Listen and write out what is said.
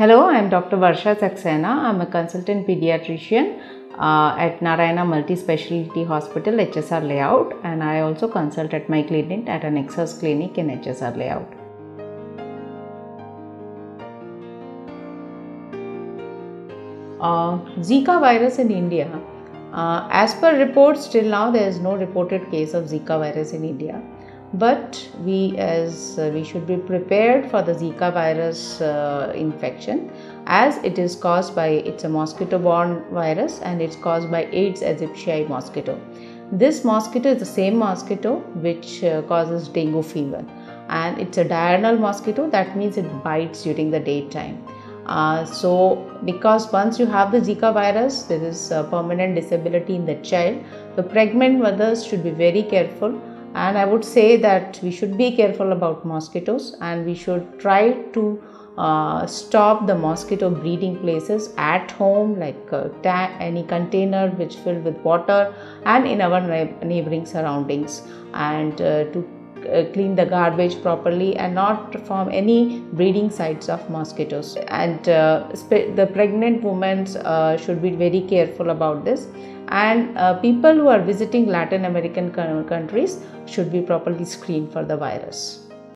Hello, I am Dr. Varsha Saxena. I am a consultant pediatrician at Narayana Multi-Speciality Hospital, HSR Layout, and I also consult at my clinic at an Nexus clinic in HSR Layout. Zika virus in India. As per reports, till now there is no reported case of Zika virus in India. But we should be prepared for the Zika virus infection, as it is caused by, it's a mosquito-borne virus and it's caused by Aedes aegypti mosquito. This mosquito is the same mosquito which causes dengue fever, and it's a diurnal mosquito. That means it bites during the daytime. So because once you have the Zika virus, there is a permanent disability in the child. The pregnant mothers should be very careful. And I would say that we should be careful about mosquitoes, and we should try to stop the mosquito breeding places at home, like any container which filled with water, and in our neighboring surroundings, and to clean the garbage properly and not form any breeding sites of mosquitoes. And the pregnant women should be very careful about this. And people who are visiting Latin American countries should be properly screened for the virus.